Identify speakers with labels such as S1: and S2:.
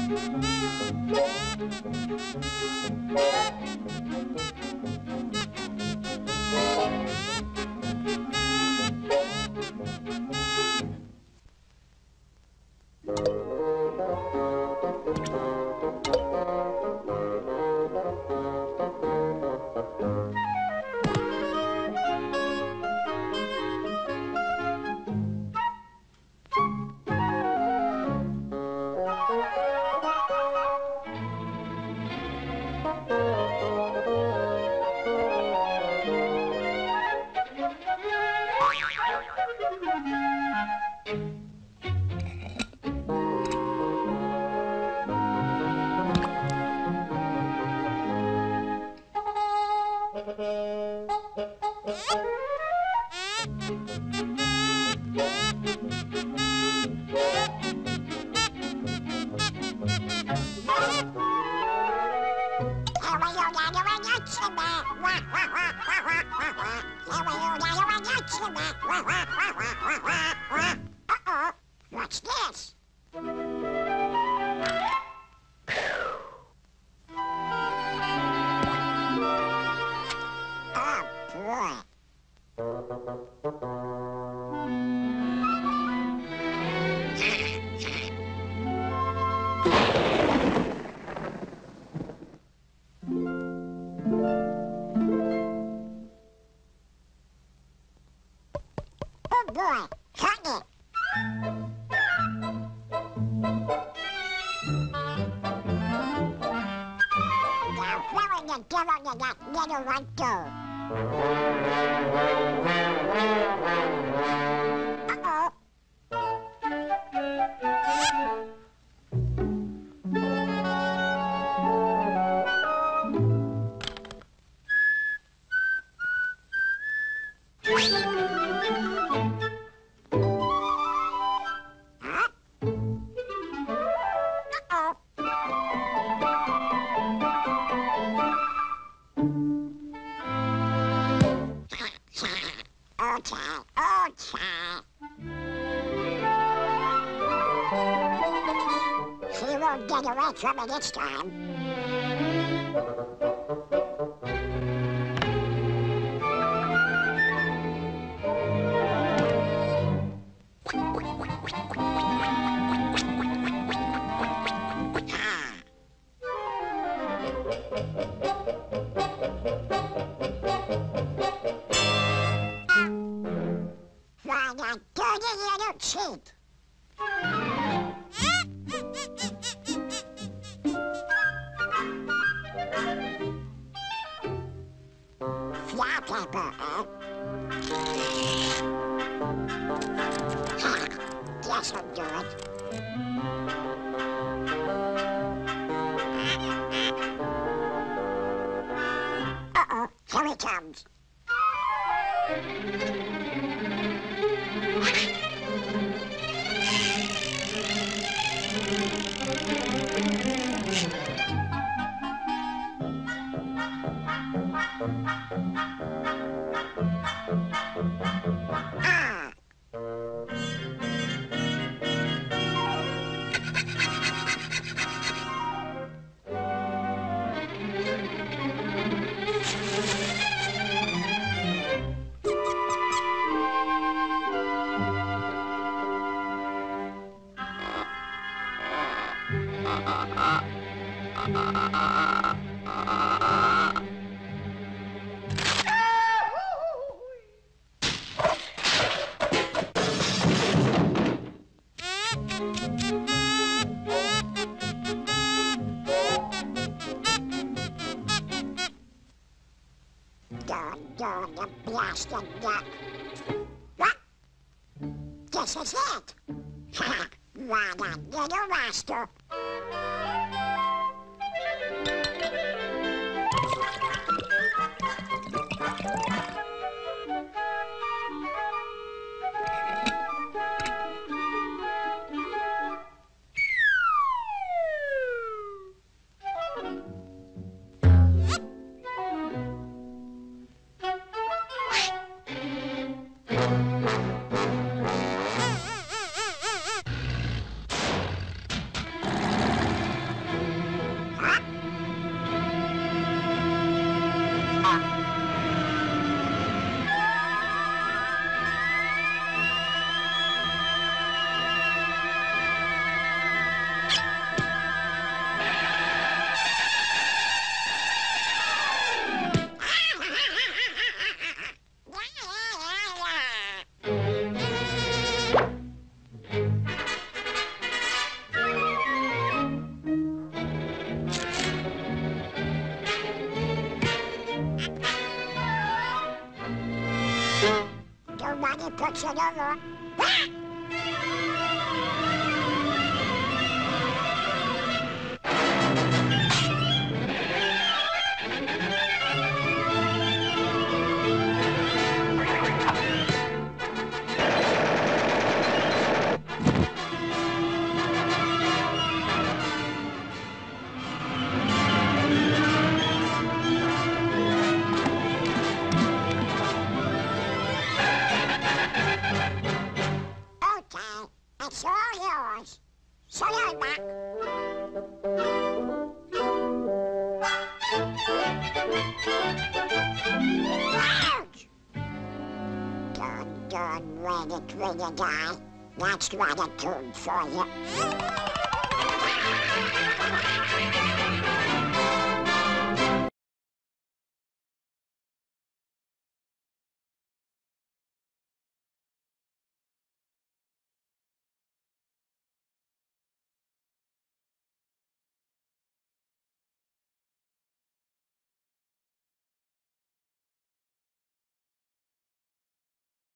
S1: Uh-oh, what's this? Oh, boy. Oh, boy. Cut it. Now, where in the devil did that little one go? Uh-oh. Huh? Uh-oh. Okay. She won't get away from it this time. Why not dirty little cheat? Fly paper, huh? Guess I'll do it. Uh-oh, here he comes. Ah! Darn the blasted duck. What? This is it. Why, that little master. Succedono. Ah! It's all yours. So long, Mac. Done, ready, die. That's gratitude for you.